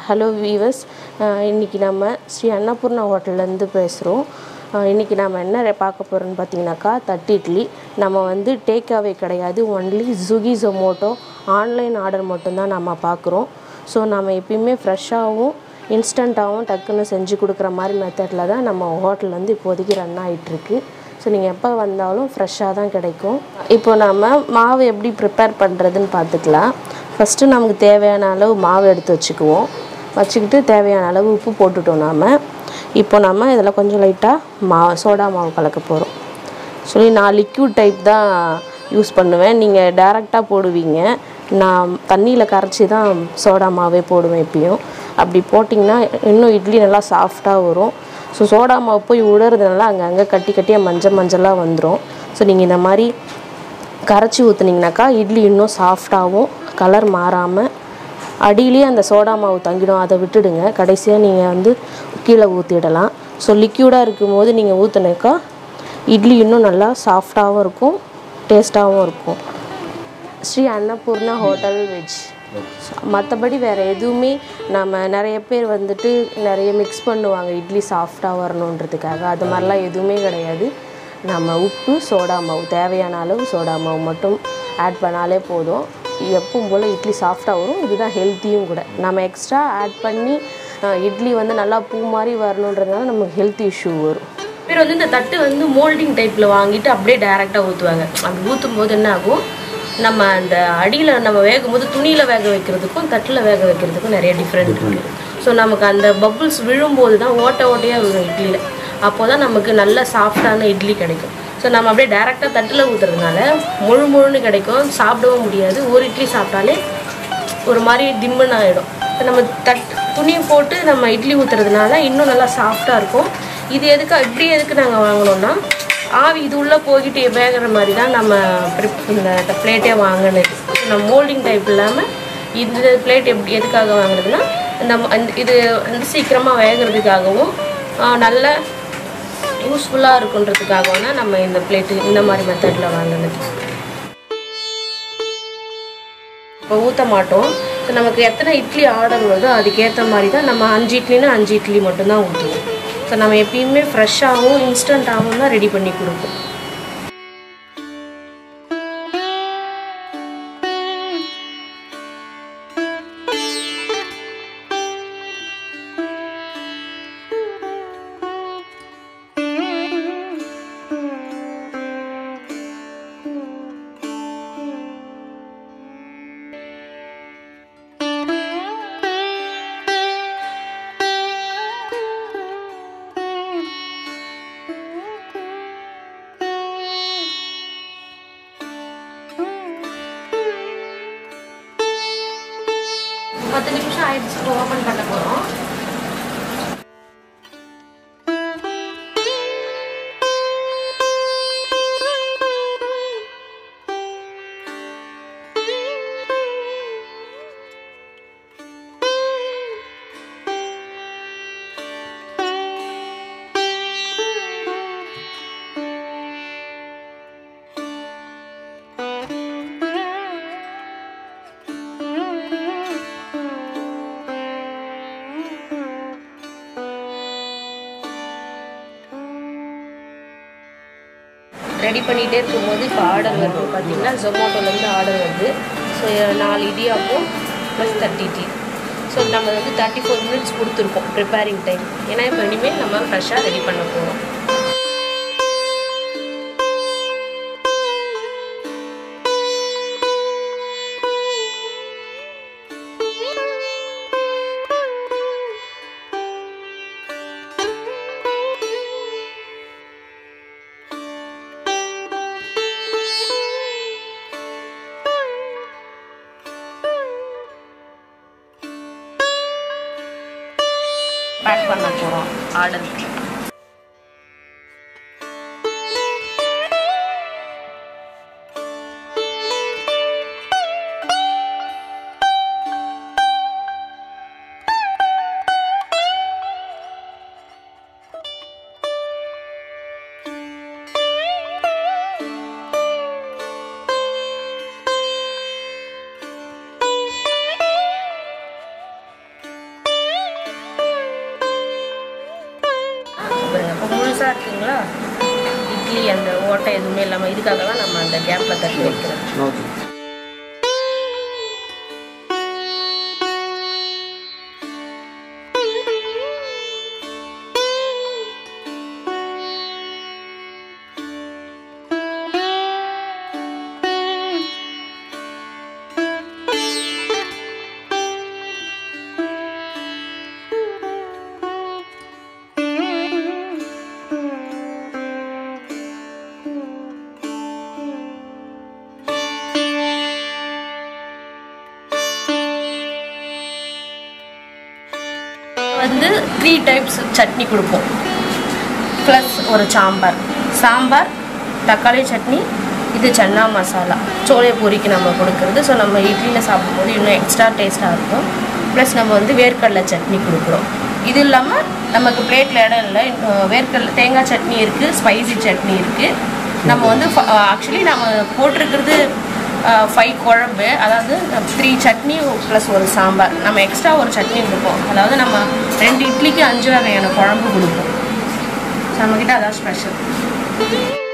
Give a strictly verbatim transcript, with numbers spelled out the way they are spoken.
Hello viewers, இன்னைக்கு நம்ம ஸ்ரீ அன்னபூர்ணா ஹோட்டல்ல இருந்து பேசுறோம். இன்னைக்கு நாம என்ன பார்க்க போறோம்னு பாத்தீங்கன்னாக்கா தட்டு இட்லி. நம்ம வந்து டேக் அவே கிடையாது, only Swiggy Zomato online order மட்டும் தான் நாம பார்க்குறோம். சோ நாம எப்பவுமே ஃப்ரெஷ்ஷாவும் இன்ஸ்டன்ட்டாவும் டக்குன்னு செஞ்சு கொடுக்குற மாதிரி மெத்தட்ல தான் நம்ம ஹோட்டல் வந்து இப்போதைக்கு ரன் ஆயிட்டு இருக்கு. சோ நீங்க எப்ப வந்தாலும் ஃப்ரெஷ்ஷா தான் கிடைக்கும். இப்போ நாம மாவு எப்படி prepare பண்றதுன்னு பார்த்துக்கலாம். ஃபர்ஸ்ட் நமக்கு தேவையான அளவு மாவு எடுத்து வச்சுக்குவோம். வச்சிக்கிட்டு தேவையான அளவு உப்பு போட்டுட்டோம் நாம. இப்போ நாம இதல கொஞ்சம் லைட்டா மா சோடா மாவு கலக்க போறோம். சோ நான் லிக்விட் டைப் தான் யூஸ் பண்ணுவேன். நீங்க டைரக்ட்டா போடுவீங்க. நான் தண்ணியில கரைச்சி தான் சோடா மாவே போடுவேன் எப்பவும். அப்படி போடிங்கனா இன்னும் இட்லி நல்லா சாஃப்ட்டா வரும். சோ சோடா மாவு போய் உடைறதுனால அங்க அங்க கட்டி கட்டியா மஞ்ச மஞ்சளா வந்துரும். சோ நீங்க இந்த மாதிரி கரைச்சி ஊத்துனீங்கனாக்கா இட்லி இன்னும் சாஃப்ட்டாவும் கலர் மாறாம அடியிலே அந்த சோடா மாவு தங்கிடும். அத விட்டுடுங்க. கடைசியா நீங்க வந்து கீழ ஊத்திடலாம். சோ லிக்விடா இருக்கும்போது நீங்க ஊத்துனேக்கா இட்லி இன்னும் நல்லா சாஃப்ட்டாவும் இருக்கும், டேஸ்டாவும் இருக்கும். Sri Annapoorna hotel veg. மத்தபடி வேற எதுவுமே நாம நிறைய பேர் வந்துட்டு நிறைய mix பண்ணுவாங்க இட்லி சாஃப்ட்டா வரணும்ன்றதுக்காக. அது மாதிரிலாம் எதுவுமே கிடையாது. நம்ம உப்பு, சோடா மாவு தேவையான அளவு சோடா மாவு மட்டும் ஆட் பண்ணாலே போதும். எப்பவும் போல இட்லி சாஃப்ட்டா வரும். இதுதான் ஹெல்த்தியும் கூட. நாம எக்ஸ்ட்ரா ஆட் பண்ணி இட்லி வந்து நல்லா பூ மாதிரி வரணும்ன்றதுனால நமக்கு ஹெல்த் இஷ்யூ வரும். பேர் வந்து இந்த தட்டு வந்து மோல்டிங் டைப்ல வாங்கிட்டு அப்படியே டைரக்ட்டா ஊத்துவாங்க. அப்படி ஊத்தும்போது என்ன ஆகும்? நம்ம அந்த அடியில நம்ம வேகும்போது துணியில வேக வைக்கிறதுக்கும் தட்டுல வேக வைக்கிறதுக்கும் நிறைய டிஃபரண்ட் இருக்கு. சோ நமக்கு அந்த பபிள்ஸ் விழும்போது தான் ஓட்ட ஓட்டையா விழும் இட்லில. அப்போதான் நமக்கு நல்ல சாஃப்ட்டான இட்லி கிடைக்கும். சோ நம்ம அப்படியே டைரக்ட்டா தட்டுல ஊத்துறதுனால முழு முழுன்னு கிடைக்கும். சாப்பிடவும் முடியாது. ஒரு இட்லி சாப்பிட்டாலே ஒரு மாதிரி திம்முன்னு ஆயிடும். நம்ம தட் துணி போட்டு நம்ம இட்லி ஊத்துறதுனால இன்னும் நல்லா சாஃப்ட்டா இருக்கும். இது எதுக்கு இப்படி எதுக்கு நாங்க வாங்குனோம்னா ஆவி இது உள்ள போயிட்டு வேகற மாதிரி தான் நம்ம இந்த பிளேட்டே வாங்குனது. நம்ம மோல்டிங் டைப் இல்லாம இந்த பிளேட் எப்படி எதுக்காக வாங்குறதுன்னா இந்த இது வந்து சீக்கிரமா வேகிறதுக்காகவும் நல்ல யூஸ்ஃபுல்லா இருக்குன்றதுக்காக தான் நம்ம இந்த பிளேட் இந்த மாதிரி மெத்தட்ல வாங்குனது. இப்போ ஊத்த மாட்டோம். சோ நமக்கு எத்தனை இட்லி ஆர்டர் வருதோ அதுக்கு ஏத்த மாதிரி தான் நம்ம அஞ்சு இட்லினா அஞ்சு இட்லி மட்டும் தான் ஊத்துவோம். சோ நம்ம எப்பவுமே ஃப்ரெஷ்ஷாவும் இன்ஸ்டன்ட்டாவும் தான் ரெடி பண்ணி கொடுப்போம். பத்து நிமிஷம் ஆயிடுச்சு. ஓபன் பண்ண போறோம். ரெடி பண்ணிட்டே இருக்கும்போது இப்போ ஆர்டர் வருது பார்த்தீங்கன்னா ஜொமேட்டோலேருந்து ஆர்டர் வருது. ஸோ நாலு idiyappam plus thirty tea. So நம்ம வந்து தேர்ட்டி ஃபோர் மினிட்ஸ் கொடுத்துருக்கோம் ப்ரிப்பேரிங் டைம். ஏன்னா இப்போ இனிமேல் நம்ம ஃப்ரெஷ்ஷாக ரெடி பண்ண போகிறோம். பேக் பண்ண போறோம் ஆர்டருக்கு. ஸ்பேஸாக இருக்குங்களா, இட்லி அந்த ஓட்டை எதுவுமே இல்லாமல், இதுக்காக தான் நம்ம அந்த கேப்பில் தட்டி வைக்கிறோம். ஓகே. வந்து த்ரீ டைப்ஸ் சட்னி கொடுப்போம், ப்ளஸ் ஒரு சாம்பார். சாம்பார், தக்காளி சட்னி, இது சன்னா மசாலா சோளை பூரிக்கு நம்ம கொடுக்குறது. ஸோ நம்ம இட்லியில் சாப்பிடும்போது இன்னும் எக்ஸ்ட்ரா டேஸ்ட்டாக இருக்கும். ப்ளஸ் நம்ம வந்து வேர்க்கடலை சட்னி கொடுக்குறோம். இது இல்லாமல் நமக்கு பிளேட்டில் இடம் இல்லை, வேர்க்கடலை தேங்காய் சட்னி இருக்குது, ஸ்பைசி சட்னி இருக்குது. நம்ம வந்து ஆக்சுவலி நம்ம போட்டிருக்கிறது ஃபைவ் குழம்பு, அதாவது த்ரீ சட்னி ப்ளஸ் ஒரு சாம்பார். நம்ம எக்ஸ்ட்ரா ஒரு சட்னி கொடுப்போம், அதாவது நம்ம ரெண்டு இட்லிக்கு அஞ்சு வகையான குழம்பு கொடுப்போம். ஸோ நம்மக்கிட்ட அதான் ஸ்பெஷல்.